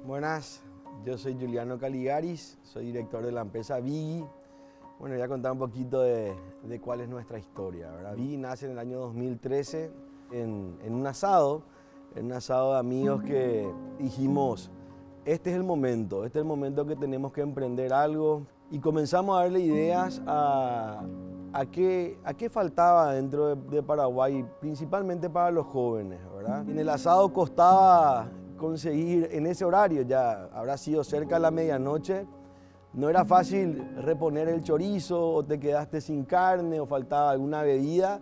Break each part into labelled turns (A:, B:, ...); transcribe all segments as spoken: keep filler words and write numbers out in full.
A: Buenas, yo soy Juliano Caligaris, soy director de la empresa Biggy. Bueno, voy a contar un poquito de, de cuál es nuestra historia, ¿verdad? Biggy nace en el año dos mil trece en, en un asado, en un asado de amigos que dijimos, este es el momento, este es el momento que tenemos que emprender algo, y comenzamos a darle ideas a, a, qué, a qué faltaba dentro de, de Paraguay, principalmente para los jóvenes, ¿verdad? En el asado costaba conseguir, en ese horario ya habrá sido cerca de la medianoche, no era fácil reponer el chorizo, o te quedaste sin carne, o faltaba alguna bebida.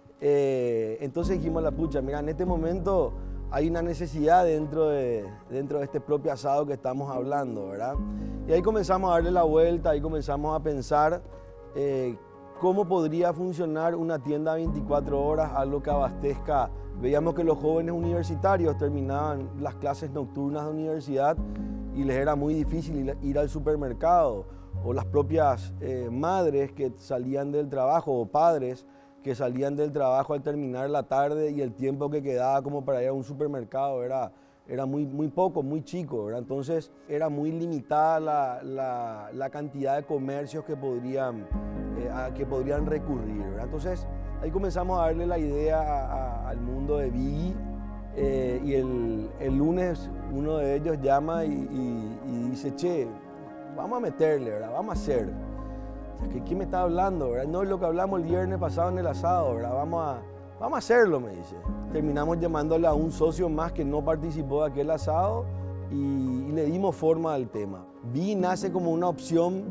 A: Eh, entonces dijimos, la pucha, mira, en este momento hay una necesidad dentro de, dentro de este propio asado que estamos hablando, ¿verdad? Y ahí comenzamos a darle la vuelta, ahí comenzamos a pensar eh, cómo podría funcionar una tienda veinticuatro horas, algo que abastezca. Veíamos que los jóvenes universitarios terminaban las clases nocturnas de universidad y les era muy difícil ir al supermercado, o las propias eh, madres que salían del trabajo, o padres que salían del trabajo al terminar la tarde, y el tiempo que quedaba como para ir a un supermercado era, era muy, muy poco, muy chico, ¿verdad? Entonces era muy limitada la, la, la cantidad de comercios que podrían, eh, a que podrían recurrir, ¿verdad? Entonces ahí comenzamos a darle la idea a, a, al mundo de Biggy. Eh, y el, el lunes uno de ellos llama y, y, y dice, che, vamos a meterle, ¿verdad? Vamos a hacer. O sea, ¿qué, ¿qué me está hablando, verdad? No es lo que hablamos el viernes pasado en el asado, ¿verdad? Vamos a, vamos a hacerlo, me dice. Terminamos llamándole a un socio más que no participó de aquel asado y, y le dimos forma al tema. Biggy nace como una opción,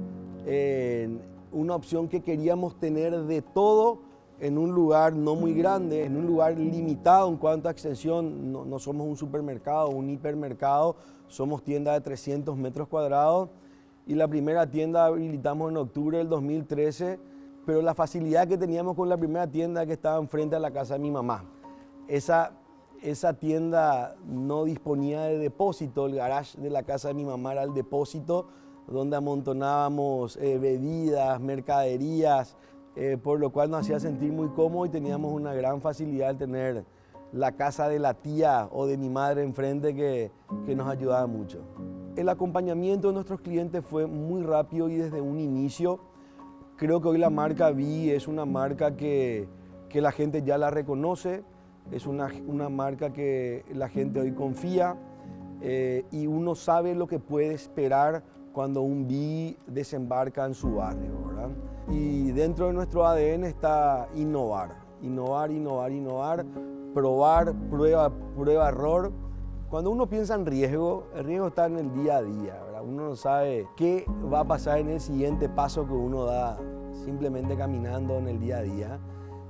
A: eh, una opción que queríamos tener de todo, en un lugar no muy grande, en un lugar limitado en cuanto a extensión. No, no somos un supermercado, un hipermercado, somos tienda de trescientos metros cuadrados, y la primera tienda habilitamos en octubre del dos mil trece, pero la facilidad que teníamos con la primera tienda que estaba enfrente a la casa de mi mamá. Esa, esa tienda no disponía de depósito, el garage de la casa de mi mamá era el depósito donde amontonábamos eh, bebidas, mercaderías, Eh, por lo cual nos hacía sentir muy cómodo, y teníamos una gran facilidad de tener la casa de la tía o de mi madre enfrente que, que nos ayudaba mucho. El acompañamiento de nuestros clientes fue muy rápido y desde un inicio. Creo que hoy la marca Biggy es una marca que, que la gente ya la reconoce, es una, una marca que la gente hoy confía, eh, y uno sabe lo que puede esperar cuando un Biggy desembarca en su barrio, ¿verdad? Y dentro de nuestro A D N está innovar, innovar, innovar, innovar, probar, prueba, prueba, error. Cuando uno piensa en riesgo, el riesgo está en el día a día, ¿verdad? Uno no sabe qué va a pasar en el siguiente paso que uno da simplemente caminando en el día a día.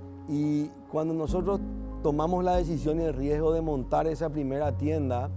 A: Y cuando nosotros tomamos la decisión y el riesgo de montar esa primera tienda,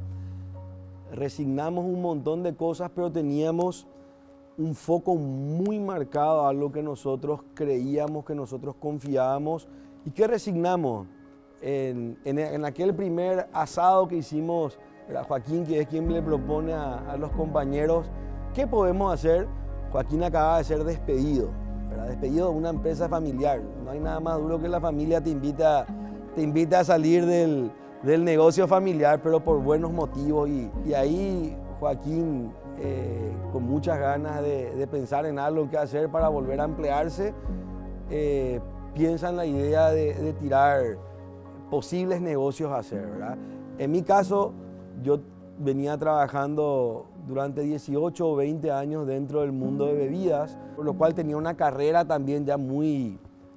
A: resignamos un montón de cosas, pero teníamos un foco muy marcado a lo que nosotros creíamos, que nosotros confiábamos, y que resignamos. En, en, en aquel primer asado que hicimos, era Joaquín, que es quien le propone a, a los compañeros, ¿qué podemos hacer? Joaquín acaba de ser despedido, ¿verdad? Despedido de una empresa familiar. No hay nada más duro que la familia te invita, te invita a salir del, del negocio familiar, pero por buenos motivos. Y, y ahí Joaquín, eh, con muchas ganas de, de pensar en algo que hacer para volver a emplearse, eh, piensa en la idea de, de tirar posibles negocios a hacer, ¿verdad? En mi caso, yo venía trabajando durante dieciocho o veinte años dentro del mundo de bebidas, por lo cual tenía una carrera también ya muy,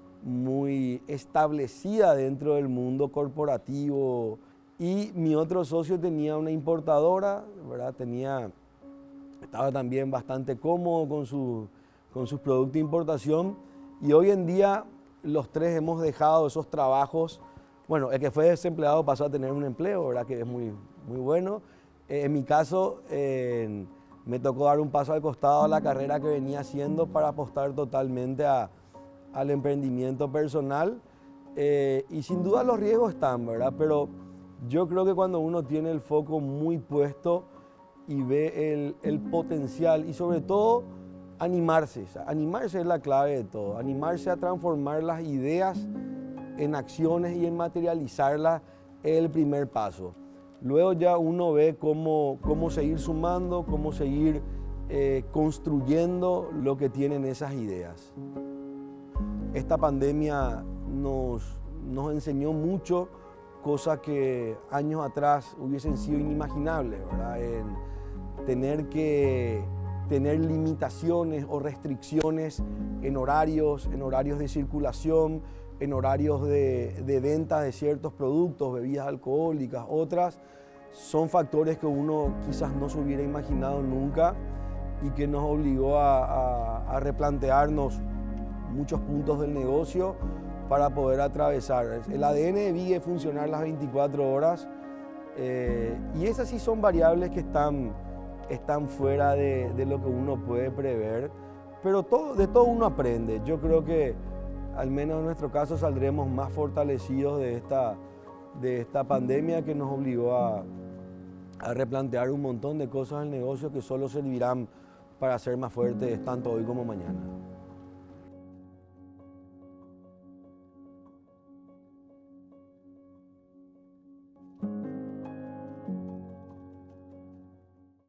A: muy establecida dentro del mundo corporativo. Y mi otro socio tenía una importadora, ¿verdad? Tenía, estaba también bastante cómodo con, su, con sus productos de importación, y hoy en día los tres hemos dejado esos trabajos. Bueno, el que fue desempleado pasó a tener un empleo, ¿verdad? Que es muy, muy bueno. Eh, en mi caso, eh, me tocó dar un paso al costado a la carrera que venía haciendo para apostar totalmente a, al emprendimiento personal. Eh, y sin duda los riesgos están, ¿verdad? Pero yo creo que cuando uno tiene el foco muy puesto y ve el, el potencial, y sobre todo animarse, o sea, animarse es la clave de todo, animarse a transformar las ideas en acciones y en materializarlas es el primer paso. Luego ya uno ve cómo, cómo seguir sumando, cómo seguir eh, construyendo lo que tienen esas ideas. Esta pandemia nos, nos enseñó mucho, cosas que años atrás hubiesen sido inimaginables, ¿verdad? En tener que tener limitaciones o restricciones en horarios, en horarios de circulación, en horarios de, de venta de ciertos productos, bebidas alcohólicas, otras, son factores que uno quizás no se hubiera imaginado nunca y que nos obligó a, a, a replantearnos muchos puntos del negocio para poder atravesar. El A D N de Vigui es funcionar las veinticuatro horas eh, y esas sí son variables que están, están fuera de, de lo que uno puede prever, pero todo, de todo uno aprende. Yo creo que al menos en nuestro caso saldremos más fortalecidos de esta, de esta pandemia que nos obligó a, a replantear un montón de cosas del negocio que solo servirán para ser más fuertes tanto hoy como mañana.